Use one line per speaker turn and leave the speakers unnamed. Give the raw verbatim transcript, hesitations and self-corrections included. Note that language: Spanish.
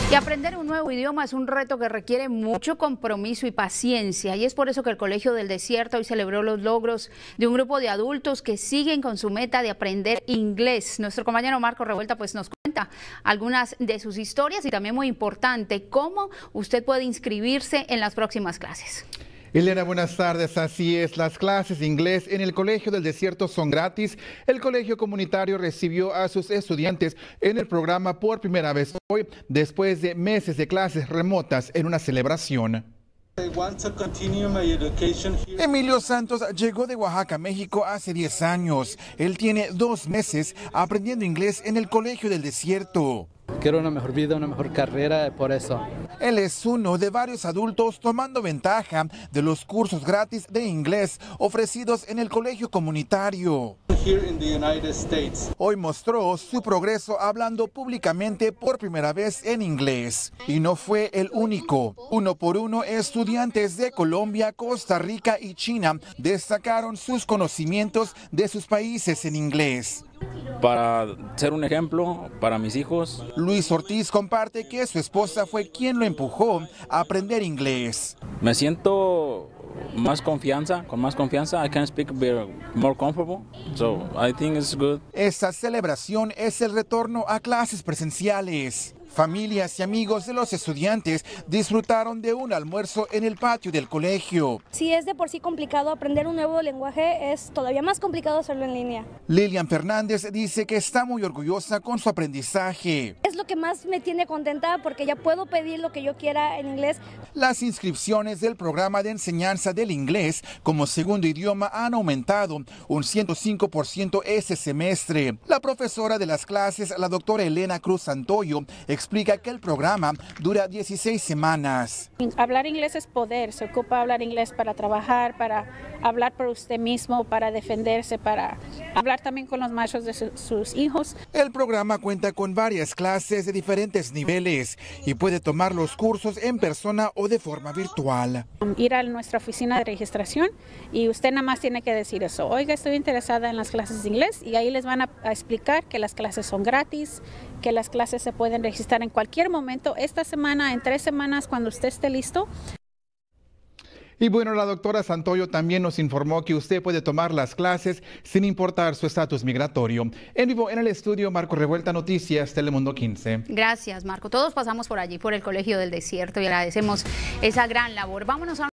Y aprender un nuevo idioma es un reto que requiere mucho compromiso y paciencia, y es por eso que el Colegio del Desierto hoy celebró los logros de un grupo de adultos que siguen con su meta de aprender inglés. Nuestro compañero Marco Revuelta pues nos cuenta algunas de sus historias y también, muy importante, cómo usted puede inscribirse en las próximas clases.
Elena, buenas tardes. Así es, las clases de inglés en el Colegio del Desierto son gratis. El colegio comunitario recibió a sus estudiantes en el programa por primera vez hoy, después de meses de clases remotas en una celebración. Emilio Santos llegó de Oaxaca, México, hace diez años. Él tiene dos meses aprendiendo inglés en el Colegio del Desierto.
Quiero una mejor vida, una mejor carrera, por eso.
Él es uno de varios adultos tomando ventaja de los cursos gratis de inglés ofrecidos en el colegio comunitario. Hoy mostró su progreso hablando públicamente por primera vez en inglés. Y no fue el único. Uno por uno, estudiantes de Colombia, Costa Rica y China destacaron sus conocimientos de sus países en inglés.
Para ser un ejemplo para mis hijos.
Luis Ortiz comparte que su esposa fue quien lo empujó a aprender inglés.
Me siento más confianza, con más confianza. I can speak more comfortable, so I think it's good.
Esta celebración es el retorno a clases presenciales. Familias y amigos de los estudiantes disfrutaron de un almuerzo en el patio del colegio.
Si es de por sí complicado aprender un nuevo lenguaje, es todavía más complicado hacerlo en línea.
Lilian Fernández dice que está muy orgullosa con su aprendizaje.
Es lo que más me tiene contenta porque ya puedo pedir lo que yo quiera en inglés.
Las inscripciones del programa de enseñanza del inglés como segundo idioma han aumentado un ciento cinco por ciento ese semestre. La profesora de las clases, la doctora Elena Cruz Santoyo, explica que el programa dura dieciséis semanas.
Hablar inglés es poder, se ocupa hablar inglés para trabajar, para hablar por usted mismo, para defenderse, para hablar también con los maestros de su, sus hijos.
El programa cuenta con varias clases de diferentes niveles y puede tomar los cursos en persona o de forma virtual.
Ir a nuestra oficina de registración y usted nada más tiene que decir eso. Oiga, estoy interesada en las clases de inglés, y ahí les van a, a explicar que las clases son gratis, que las clases se pueden registrar en cualquier momento, esta semana, en tres semanas, cuando usted esté listo.
Y bueno, la doctora Santoyo también nos informó que usted puede tomar las clases sin importar su estatus migratorio. En vivo en el estudio, Marco Revuelta, Noticias Telemundo quince.
Gracias, Marco. Todos pasamos por allí, por el Colegio del Desierto, y agradecemos esa gran labor. Vámonos a